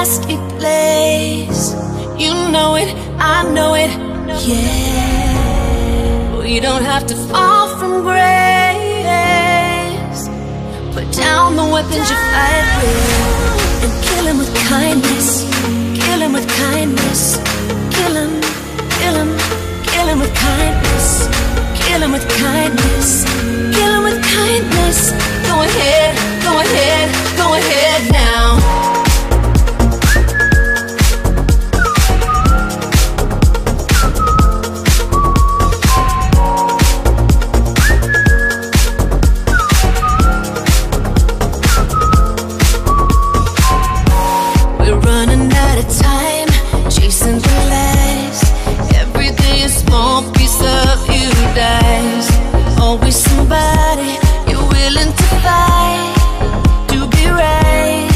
plastic place. You know it, I know it, yeah. We don't have to fall from grace. Put down the weapons you fight with and kill him with kindness. Kill him with kindness. Kill him, kill him, kill him with kindness. Kill him with kindness. Kill him with kindness. Go ahead, go ahead, go ahead now. We're running out of time, chasing the lies. Every day a small piece of you dies. Always somebody you're willing to fight to be right.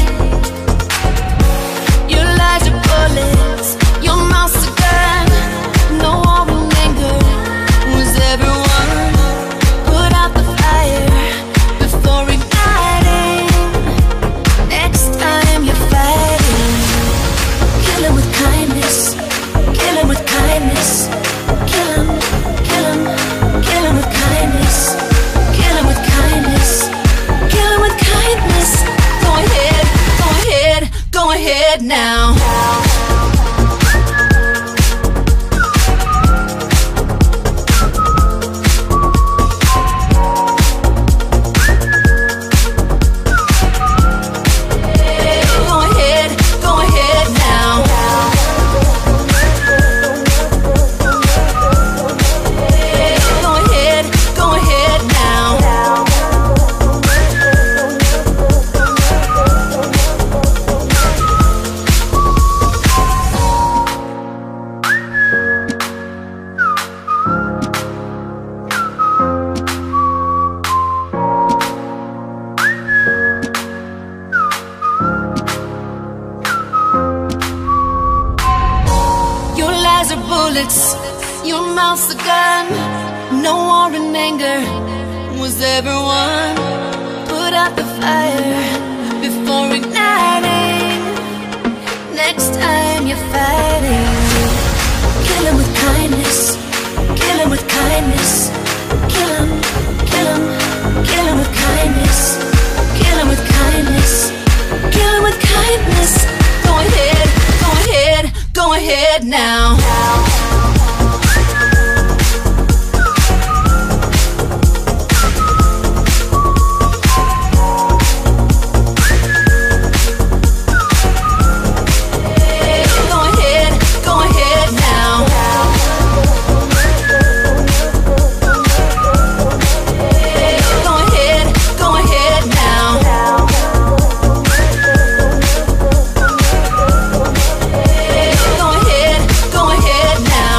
Your lies are bullets, your mouth's a gun. No war in anger was everyone. Put out the fire before igniting. Next time you're fighting, kill him with kindness. Kill him with kindness. Kill him, kill him, kill him with kindness. Kill him with kindness. Kill him with kindness. Go ahead, go ahead, go ahead now. Go ahead, go ahead now. Go ahead, go ahead now. Your lies are bullets, your mouth's a gun. No war in anger was everyone. Put out the fire before igniting. Next time you're fighting, kill him with kindness. Kill him with kindness. Kill him, kill him, kill him with kindness. Kill him with kindness. Kill him with kindness. Go ahead, go ahead, go ahead now. Go ahead, go ahead now. Go ahead, go ahead now. Go ahead, go ahead now.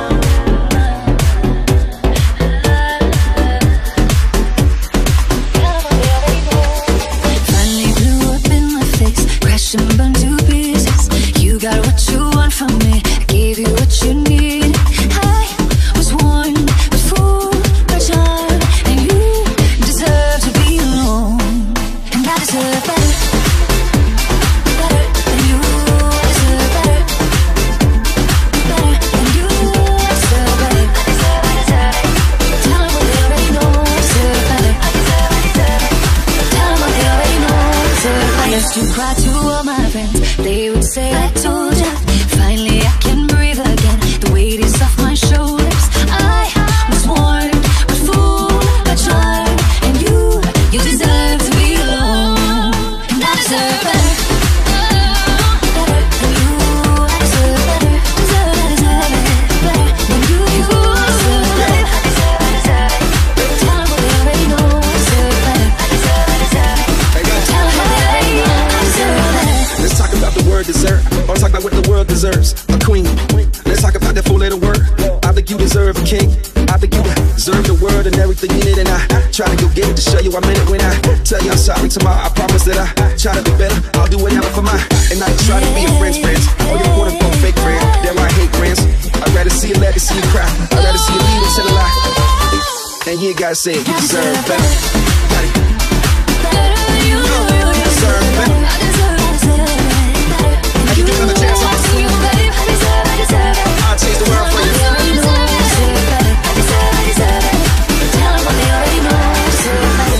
Finally blew up in my face, crashed and burned to pieces. You got what you want from me, I gave you what you need. I was warned, but fooled by charm, and you deserve to be alone. And I deserve better, better than you. I deserve better, better than you. I deserve better, I deserve. Tell them what they already know. I deserve better, I deserve. Tell them what they already know. I deserve better. I used to cry to all my friends, they would say I told ya. Finally I can breathe again, the weight is off my shoulders. I was warned, but fooled by charm, and you deserve to be alone. And I deserve better, better than you. I deserve better, deserve better than you. I deserve better, I deserve. Tell them what they already know. I deserve better, I deserve. Tell them what they already know. I deserve better. Let's talk about the word dessert. I'll talk about what the world deserves. A queen. Let's talk about that four-letter word. I think you deserve a king. I think you deserve the world and everything in it. And I try to go get it to show you I meant it when I tell you I'm sorry tomorrow. I promise that I try to be better. I'll do whatever for mine. And I try to be a friend's friends. Or your quote-unquote fake friend. There I hate friends. I'd rather see you laugh than see you cry. I'd rather see you lead and tell a lie. And you gotta say it. You deserve better. Better than you. You deserve better. I deserve better. deserve it. I'll change the world for you. They already know I deserve better. I deserve it. Tell them what they already know I deserve better.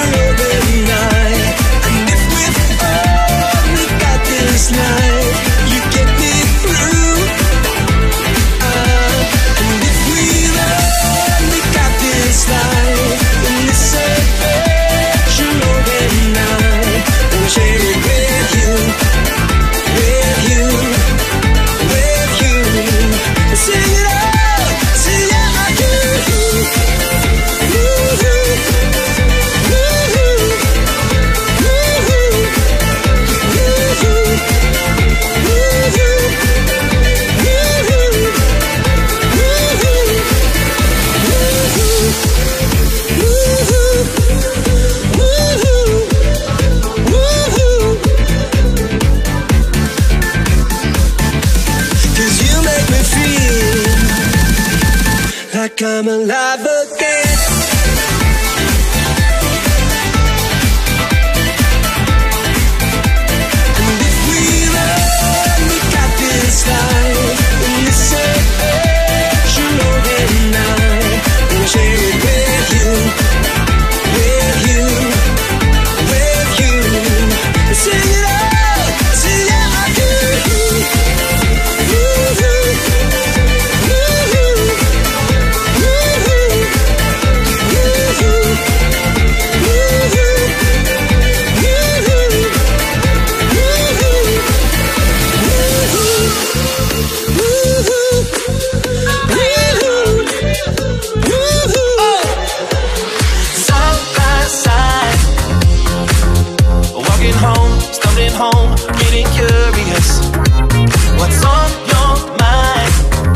Life again. And if we run, we got this life. And this edge, you're already mine. And I'll share it with you, with you, with you. And sing it out, sing it out to you. Home, getting curious. What's on your mind?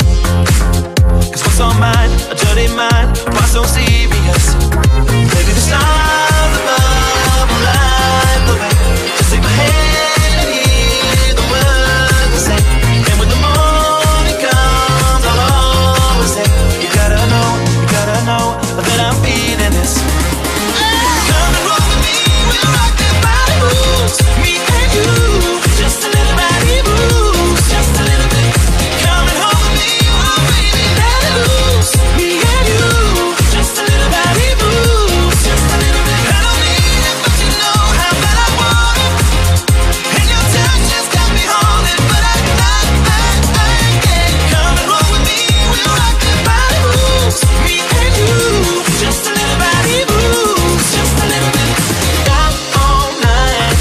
'Cause what's on mine, a dirty mind. Why so serious? Maybe the stars above will light the way. Just take my hand and hear the words I say. And when the morning comes, I'll always say, you gotta know that I'm feeling this. Come and roll with me, we'll rock that body moves. Me and you, just a little body moves, just a little bit. Coming home with me, oh baby, let it loose. Me and you, just a little body moves, just a little bit. I don't need it, but you know how bad I want it. And your touch just got me haunted, but I can't. Come and roll with me, we'll rock that body moves. Me and you, just a little body moves, just a little bit. Got all night.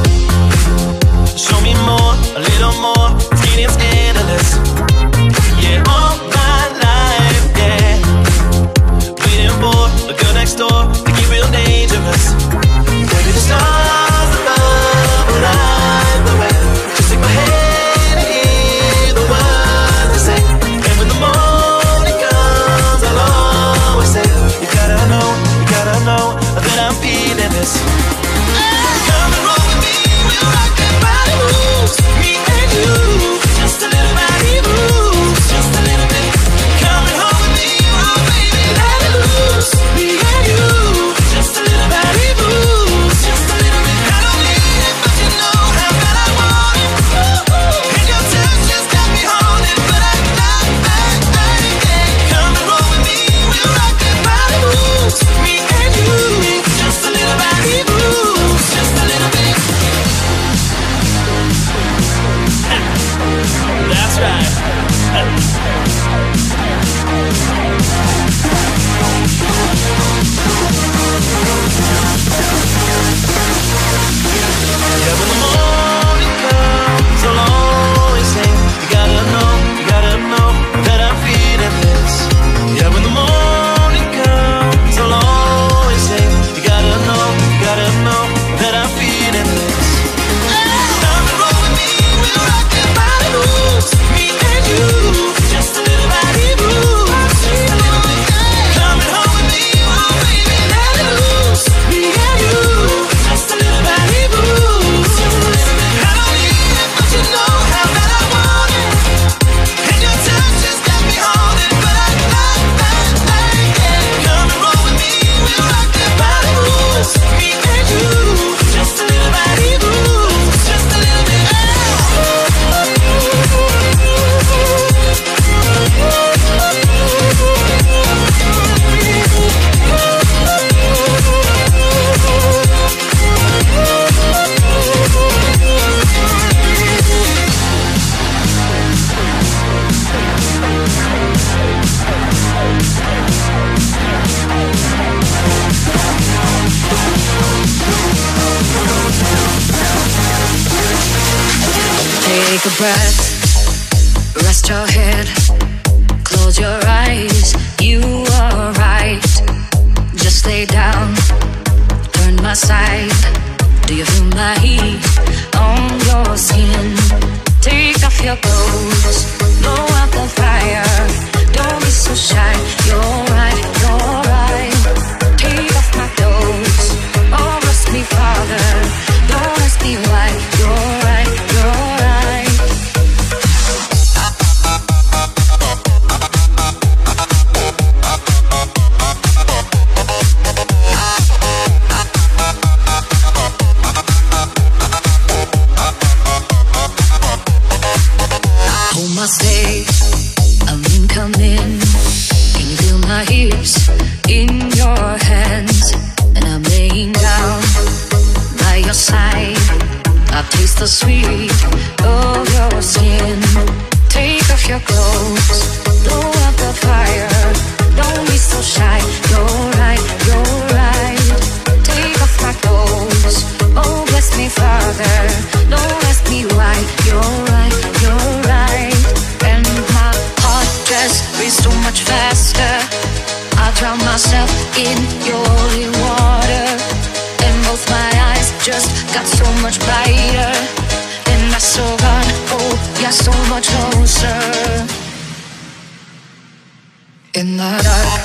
Show me more, a little more. It's getting scandalous. Yeah, all my life, yeah. Waiting for the girl next door to get real dangerous. Maybe the stars above will light the way. Just take my hand and hear the words they say. And when the morning comes, I'll always say, you gotta know that I'm feeling this. Come and roll with me, we'll rock that body moves. Me and you, just a little body moves, just a little bit. Coming home with me, oh baby, let it loose. Me and you, just a little body moves, just a little bit. I don't need it, but you know how bad I want it. And your touch just got me haunted, but I can't. Come and roll with me, we'll rock that body moves. Me and you, just a little body moves, just a little bit. That's right. Yeah, when the morning comes, I'll always say, you gotta know that I'm feeling this. Yeah, when the morning comes, I'll always say, you gotta know that I'm feeling this. Come and roll with me, we'll rock that body moves. Me and you, just a little body moves, just a little bit. Coming home with me, oh baby, let it loose. Me and you, just a little body moves, just a little bit. I don't need it, but you know how bad I want it. And your touch just got me haunted, but I can't. Come and roll with me, we'll rock that body moves. Me and you, just a little body moves, just a little bit. Take a breath, rest your head, close your eyes, you are right. Just lay down, turn my side. Do you feel my heat on your skin? Take off your clothes, blow out the fire. Don't be so shy, you're right, you're right. Take off my clothes, oh ask me farther. Don't ask me why, you're right, you're right. face in your hands, and I'm laying down by your side. I taste the sweet of your skin. Take off your clothes, blow up the fire. Don't be so shy. You're right, you're right. Take off my clothes. Oh, bless me, Father. Don't ask me why. You're right, you're right. And my heart just beats so much faster. I drown myself in your holy water, and both my eyes just got so much brighter. And I saw God, oh yeah, so much closer. In the dark,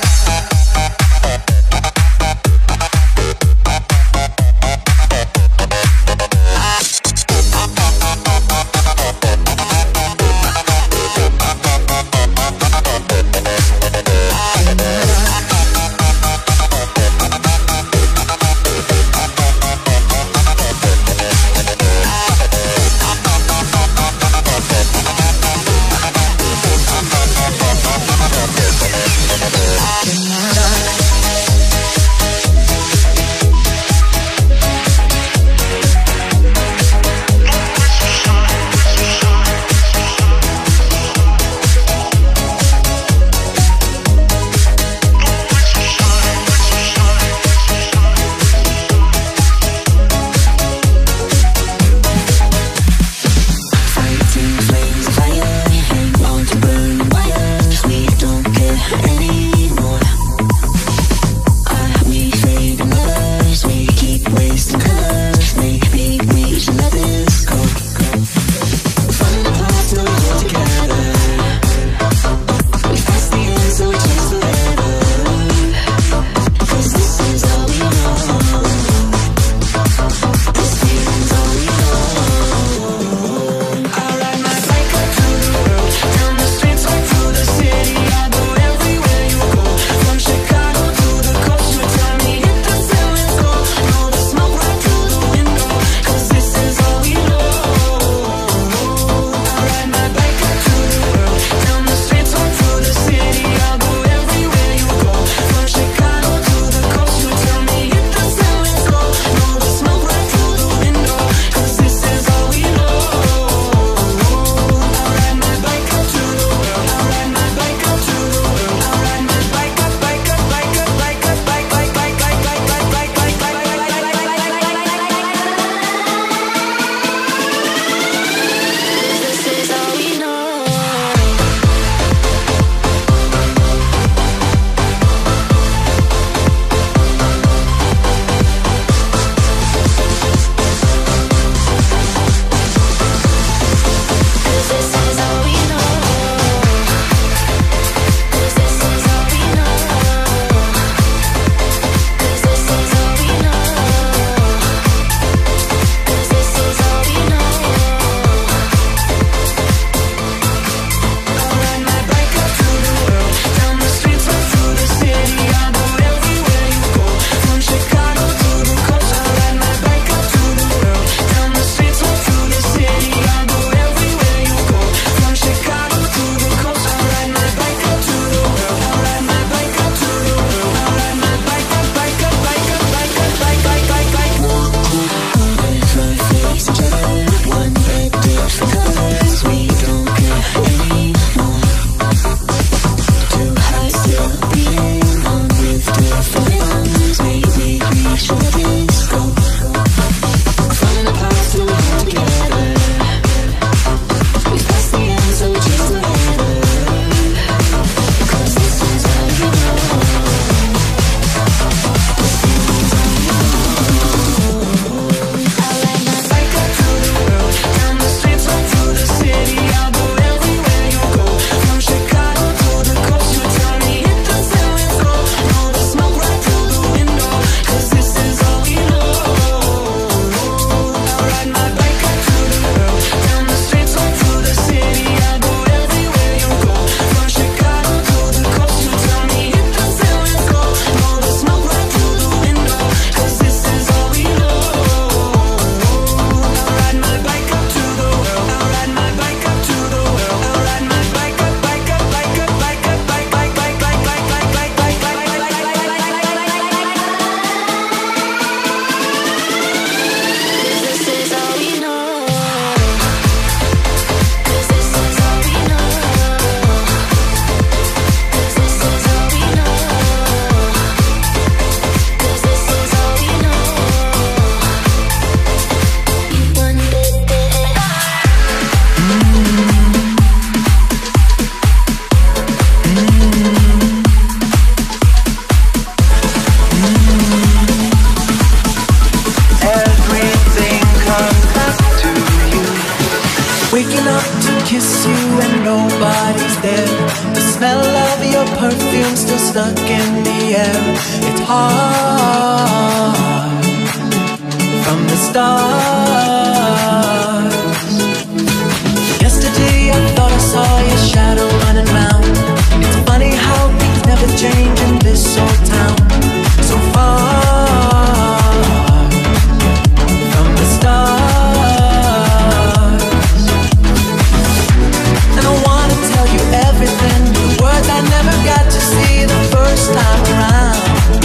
It's hard from the start. Yesterday I thought I saw your shadow running round. It's funny how things never change in this old town. So far from the start. And I wanna tell you everything, the words I never got to see the first time around.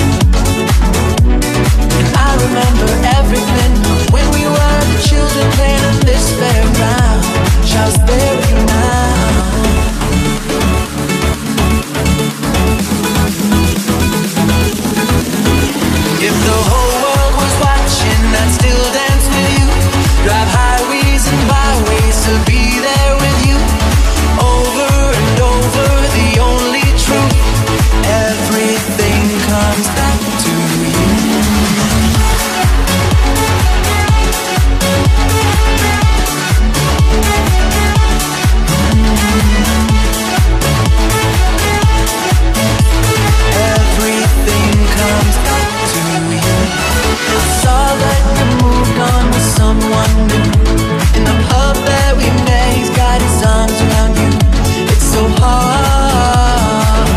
And I remember everything when we were the children playing in this fairground. Shall's there with you now. If the whole world was watching, I'd still dance with you. Drive highways and byways to be there with you. Over and over, the only truth. Everything comes back to you. Everything comes back to you. I saw that you moved on with someone new. In the pub that we met, he's got his arms around you. It's so hard,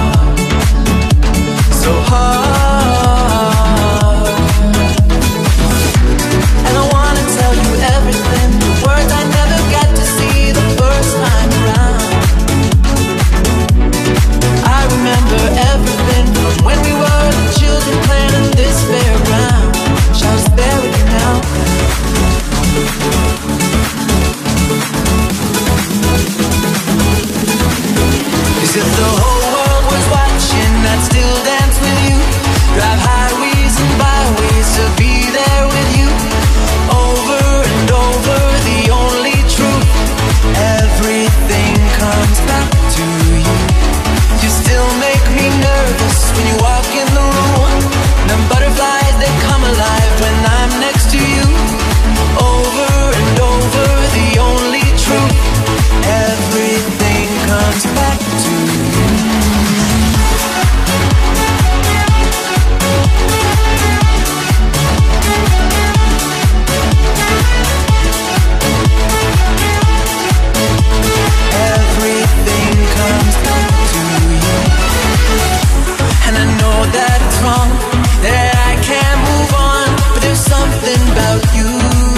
so hard. And I wanna tell you everything, the words I never got to see the first time around. I remember everything from when we were the children playing in this fairground. Shall's there with you now. As if the whole world was watching, I'd still dance with you. Drive highways and byways to be there with you. Over and over, the only truth. Everything comes back to you. You still make me nervous when you walk in the room. Them butterflies, they come alive when I'm next to you. Over and over, the only truth. Everything comes back to you. Everything comes back to you. And I know that it's wrong, that I can't move on, but there's something about you.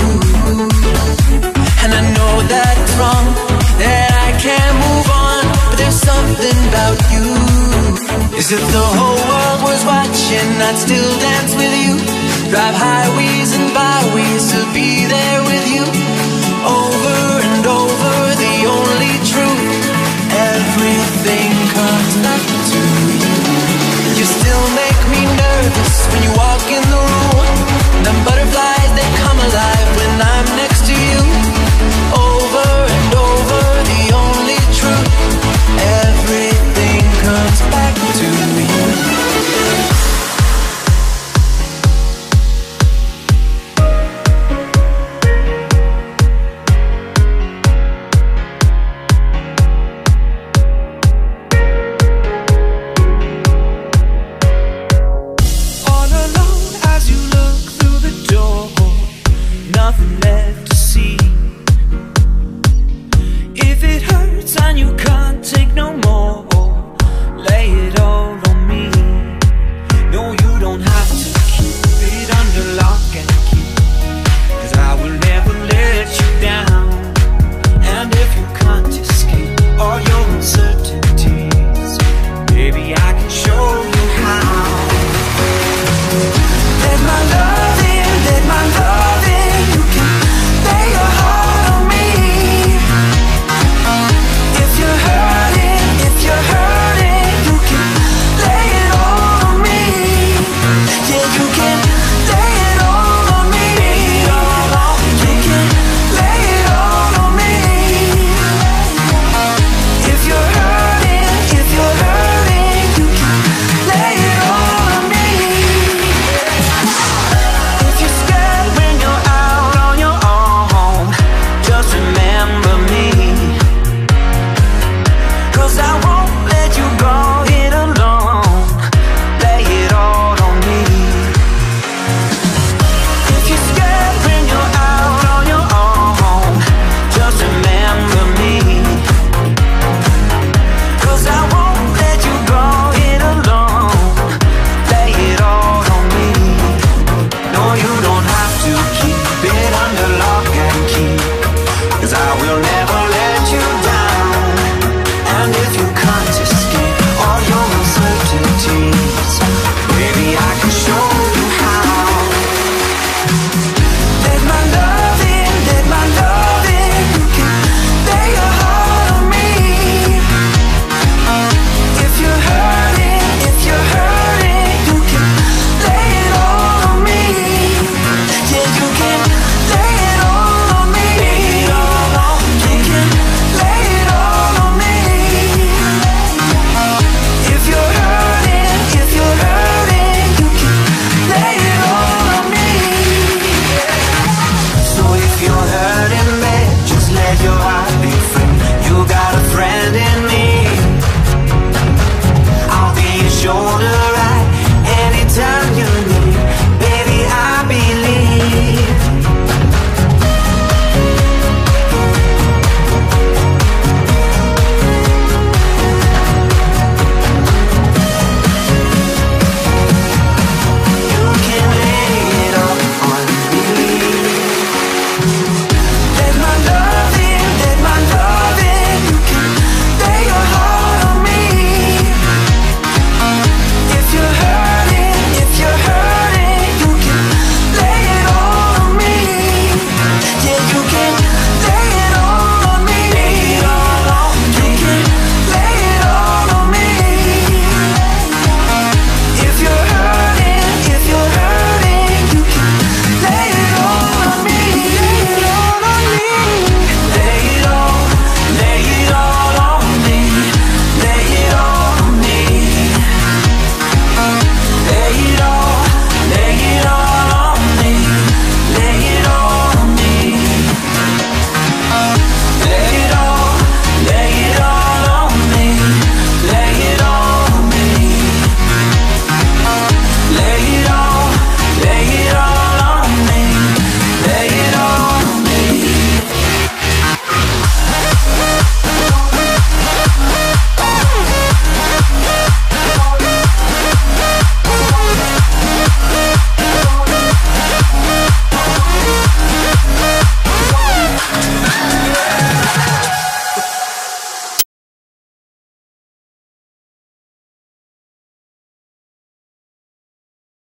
And I know that it's wrong, that I can't move on, but there's something about you. As if the whole world was watching, I'd still dance with you. Drive highways and byways to be there with you. Over and over, the only truth. Everything comes back to you. You still make me nervous when you walk in the room.